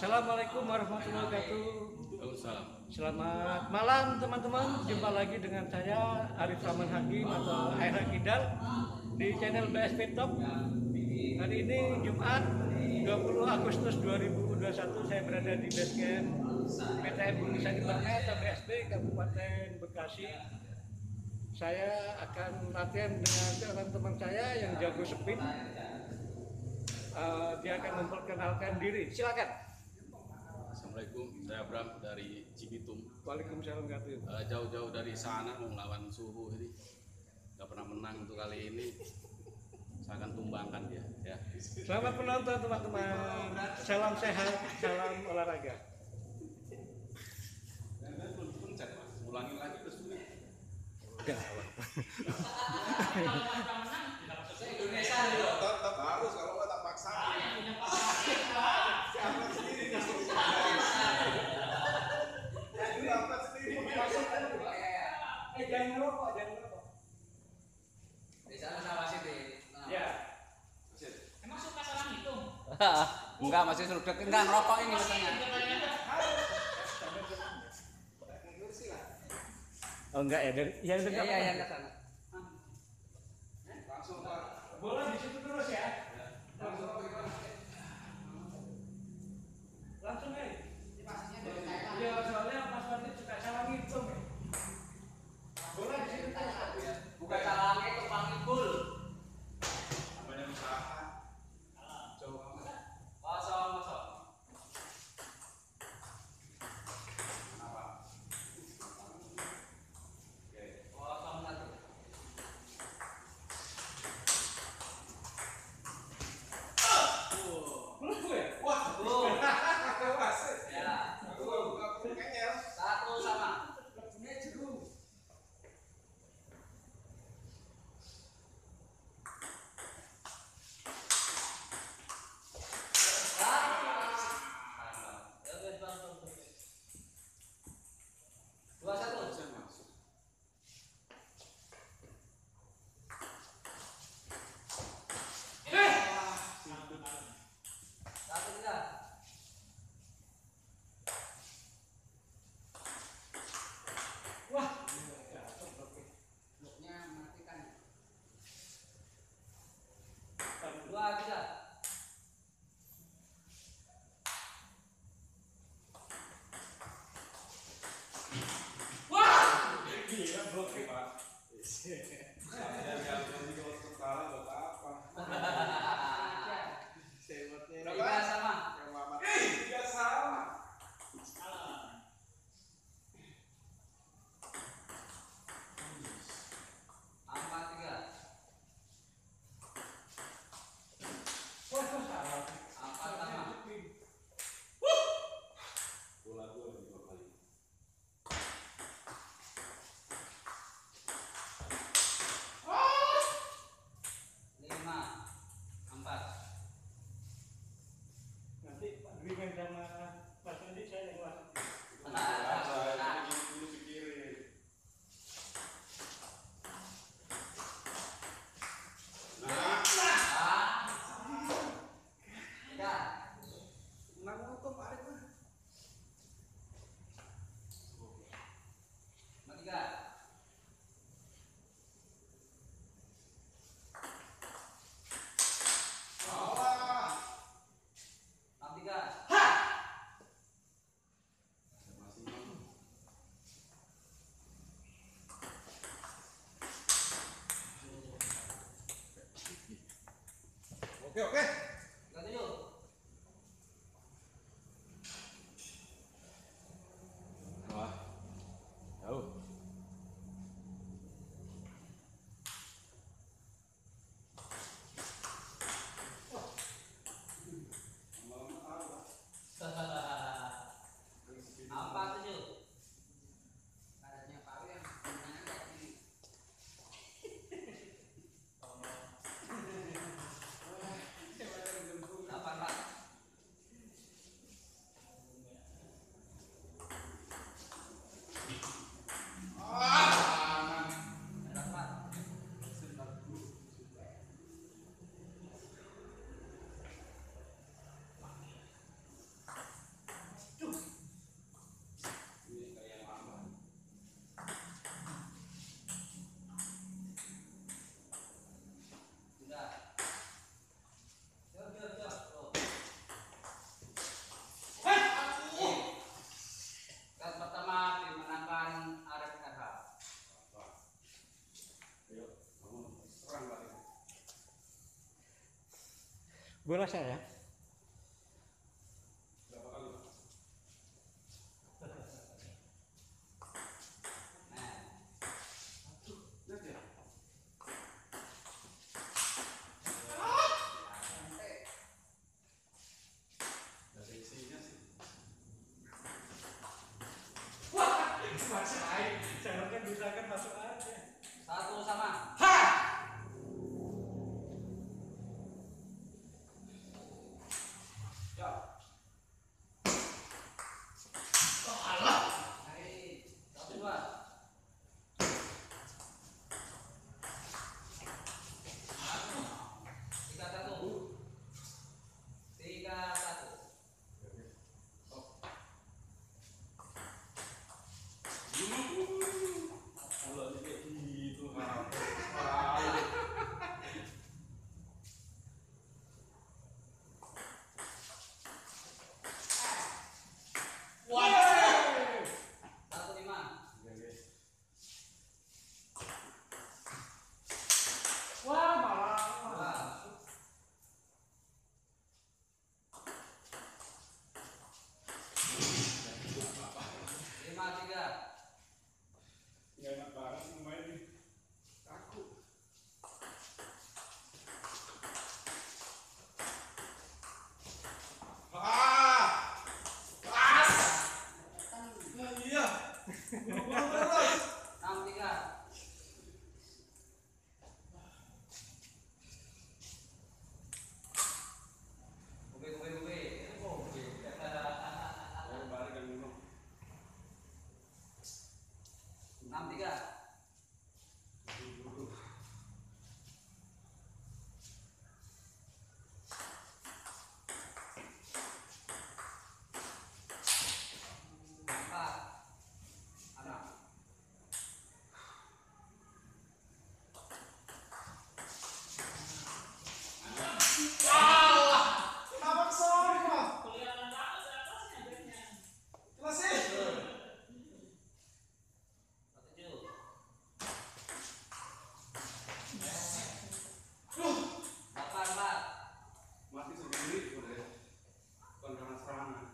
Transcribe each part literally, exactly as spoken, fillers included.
Assalamualaikum warahmatullahi wabarakatuh. Waalaikumsalam. Selamat malam teman-teman. Jumpa lagi dengan saya Arif Rahman Hakim atau Aira Kidal di channel B S P Top. Hari ini Jumat dua puluh Agustus dua ribu dua puluh satu, saya berada di base camp P T M Indonesia Timurnya atau B S B Kabupaten Bekasi. Saya akan latihan dengan teman-teman saya yang jago speed. Uh, dia akan memperkenalkan diri. Silakan. Assalamualaikum, saya Abram dari Cibitung. Waalaikumsalam warahmatullahi wabarakatuh. Uh, jauh-jauh dari sana mau melawan suhu ini, nggak pernah menang untuk kali ini. Saya akan tumbangkan dia. Ya. Selamat penonton teman-teman. Salam sehat, salam olahraga. Ulangin lagi terus dulu. Enggak. Indonesia tetap harus, kalau nggak tak paksa. Siapa sendiri yang jadi dapat sendiri. Eh jangan ngerokok, jangan ngerokok. Di sana sama sini. Ya. Emang suka salah hitung? Enggak, masih suruh deket, enggak ngerokok ini katanya. Oh enggak ya, dari yang Iya, dekat. iya, yang ke sana. Langsung Pak. Bola di situ terus ya. Langsung Langsung ya. Iya, soalnya Mas Fadli suka salah ngitung. Bola di situ terus. Bukan salah itu panggil gol. namanya usaha. Coba. Kosong, kosong. Kenapa? Kosong satu. Menurut gue ya? Wah, Tuh. wasit. Ya. Aku kalau buka kayaknya. Satu sama. Dua satu. Saya masuk. Satu tiga. Wah, Bloknya matikan. Dua tiga. gila blok. Pak. Saya nggak tahu kalau sementara buat apa. Tiga sama. Yang lama. Eh, tiga sama. Empat tiga. Wah, kok salah. Empat sama. Bola gua dua kali. Lima. Empat. Nanti Pak Dwi main sama Mas Andi, saya yang wasit. Saya ini dulu pikirin. Nah, Tiga. menang untuk Pak Arif mah. Empat tiga. Alah. Enam tiga. Masih mau. Oke, oke. Tiga tujuh. Wah. Jauh. Empat tujuh. Karetnya Pak Wi yang punya kayak gini. Bola saya. Berapa kali, Pak? Lihat ya? Dari isinya sih. Wah, masuk air. Seharusnya bisa kan masuk aja. Satu sama. Ya. Hari satu dua. Tiga satu. Tiga satu. Kalau kayak gitu, Pak. Satu lima. Wah, malah. Dua. Lima tiga. Nggak enak banget main nih. Kaku. Ah! Ah! Nah, iya. Terus. Enam tiga. Ube ube ube. Ube. Ayo balik kan dulu. Enam tiga. Empat. Enam. Kenapa kesana, Mas? Kelihatan banget di atasnya backnya. Jelasin. Tujuh. Delapan empat. Mati sendiri udah. Bukan karena serangan.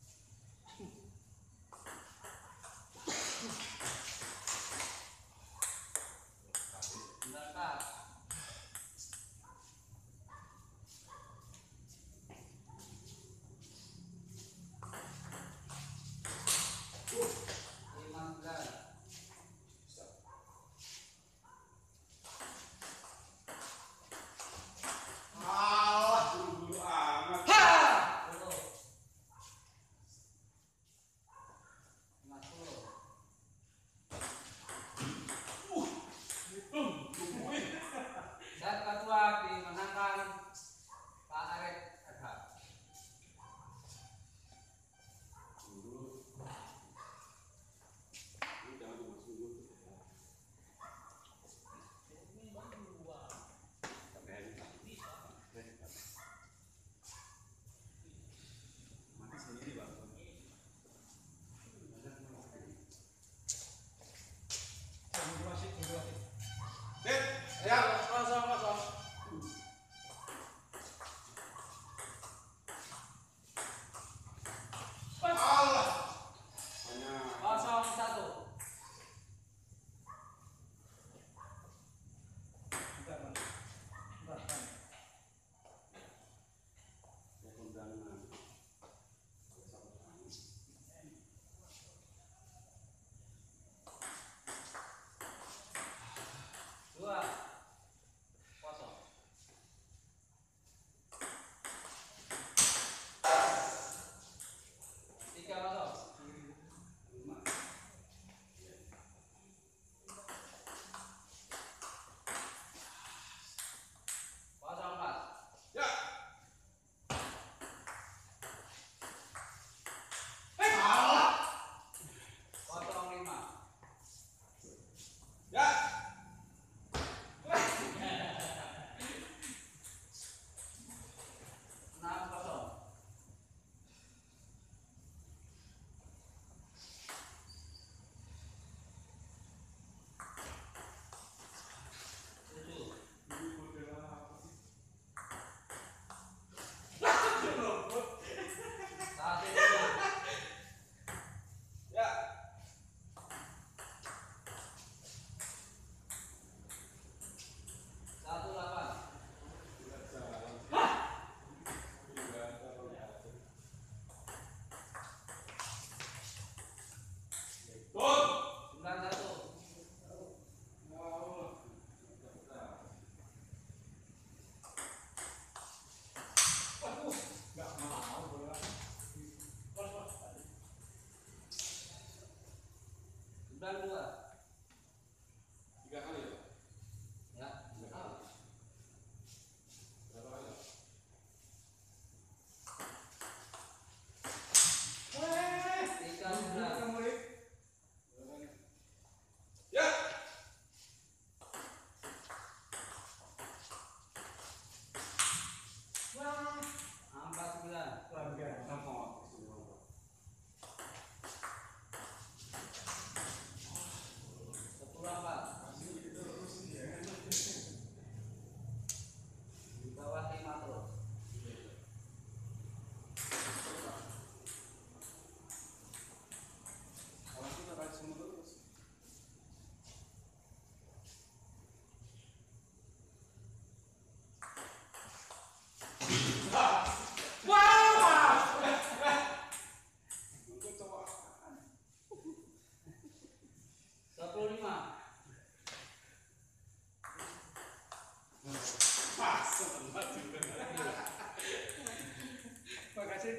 Sembilan empat. Lima sembilan. Alah, buru-buru amat. Sepuluh. Lima sepuluh. Set kedua dimenangkan Pak Arif Edhar. Dulu. Ini jangan dimasukin dulu. Ini bang dua. Pakai air. Mati sendiri, Bang. Tunggu wasit, tunggu wasit. Sit, siap, kosong, kosong. Allah. Banyak. Kosong satu. Bentar, Bang. Bentar, Bang. Ya, kondangan. Dua.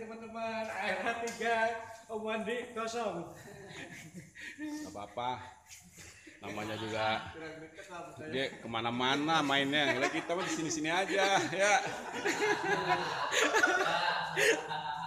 teman-teman. A R H tiga Om Wandi kosong. Gak apa-apa. Namanya juga dia kemana-mana mainnya. Kalau kita mah di sini-sini aja ya.